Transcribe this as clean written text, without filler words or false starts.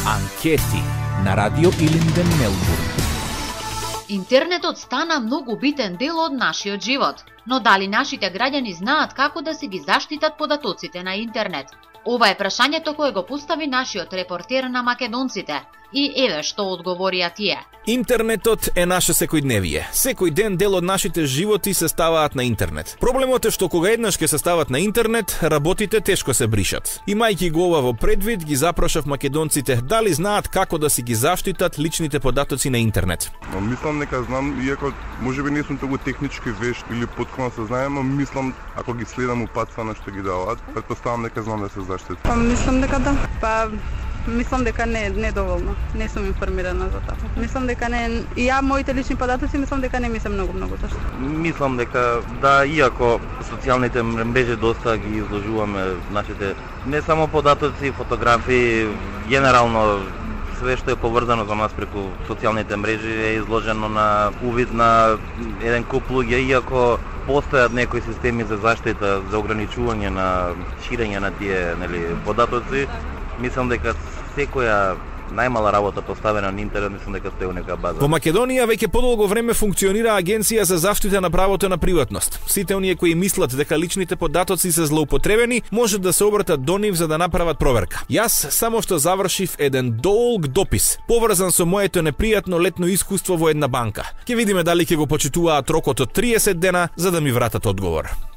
Анкети на Радио Илинден, Мелбурн. Интернетот стана многу битен дел од нашиот живот, но дали нашите граѓани знаат како да си ги заштитат податоците на интернет? Ова е прашањето кое го постави нашиот репортер на македонците. И еве што одговорија тие. Интернетот е наше секојдневие. Секој ден дел од нашите животи се ставаат на интернет. Проблемот е што кога еднаш ќе се стават на интернет, работите тешко се бришат. Имајќи го ова во предвид, ги запрашав македонците дали знаат како да си ги заштитат личните податоци на интернет. Мислам дека знам, иако можеби не сум толку технички вешт или потконно се знаем, но мислам ако ги следам упатствано што ги даваат, претпоставам дека знам да се заштитам. Мислам дека да. Мислам дека не доволно. Не сум информирана за тоа. Мислам дека не, и ја моите лични податоци мислам дека не ми се многу зашто. Мислам дека да, иако социјалните мрежи доста ги изложуваме нашите не само податоци, фотографии, генерално све што е поврзано за нас преку социјалните мрежи е изложено на увид на еден куп луѓе, иако постојат некои системи за заштита, за ограничување на ширење на тие, податоци. Мислам дека секоја најмала работа поставена на интернет, мислам дека стои нека база. Во Македонија веќе подолго време функционира Агенција за заштита на правото на приватност. Сите оние кои мислат дека личните податоци се злоупотребени, може да се обратат до нив за да направат проверка. Јас само што завршив еден долг допис, поврзан со моето непријатно летно искуство во една банка. Ќе видиме дали ќе го почитуваат рокот од 30 дена за да ми вратат одговор.